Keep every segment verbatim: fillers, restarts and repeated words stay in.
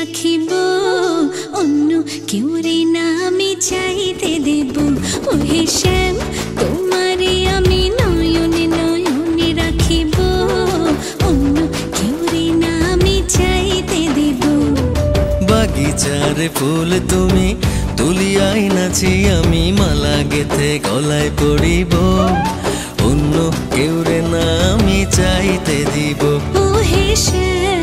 রাখিব অন্য কেউ রে না আমি চাইতে দেব। ওহে শ্যাম তোমারে আমি নয়নে নয়নে রাখিব অন্য কেউ রে না আমি চাইতে দেব। বাগিচার ফুল তুমি তুলিয়াই নাছি আমি মালা গেথে গলায় পড়িব অন্য কেউ রে না আমি চাইতে দিব। ওহে শ্যাম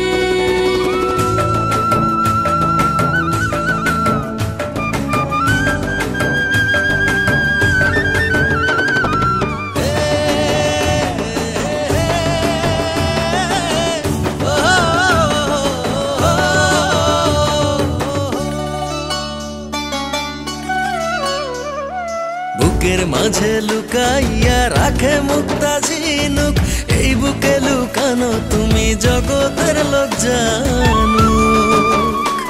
বুকের মাঝে লুকাইয়া রাখে মুক্তা ঝিনুক এই বুকে লুকানো তুমি জগতের লোক জানুক।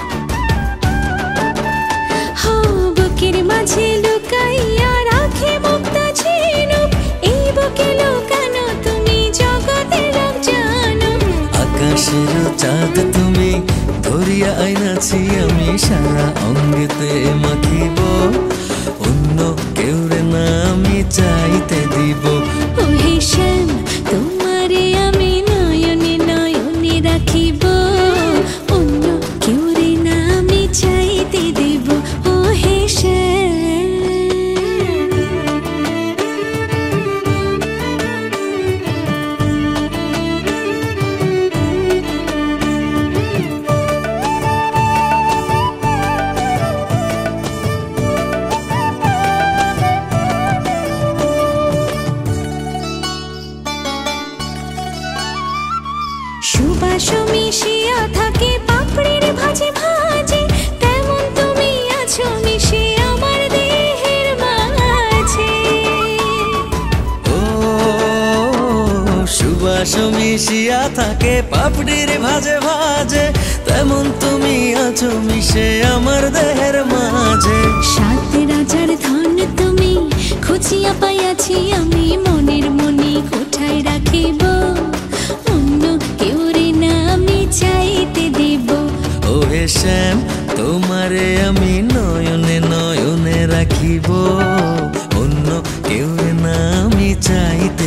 হো বুকের মাঝে লুকাইয়া রাখে মুক্তা ঝিনুক এই বুকে লুকানো তুমি জগতের লোক জানুক। আকাশের চাঁদ তুমি ধরিয়া আইনাছি আমি সারা অঙ্গেতে মাখিব অন্য কেউ রে না আমি চাইতে দিব। ওহে শ্যাম তোমারে আমি নয়নে নয়নে রাখিব অন্য কেউ রে না আমি চাইতে দেব। ওহে শ্যাম সুবাস মিশিয়া থাকে পাপড়ির ভাজে ভাজে তেমন তুমি আছো মিশে আমার দেহের মাঝে। ও সুবাস মিশিয়া থাকে পাপড়ির ভাজে ভাজে তেমন তুমি আছো মিশে আমার দেহের মাঝে। সাত রাজার ধন তুমি খুঁজিয়া পাইয়াছি আমি মনের মনি কোঠায় রাখিব অন্য কেউ রে না আমি চাইতে দেব। ওহে শ্যাম তোমারে আমি নয়নে নয়নে রাখিব অন্য কেউ রে না আমি চাইতে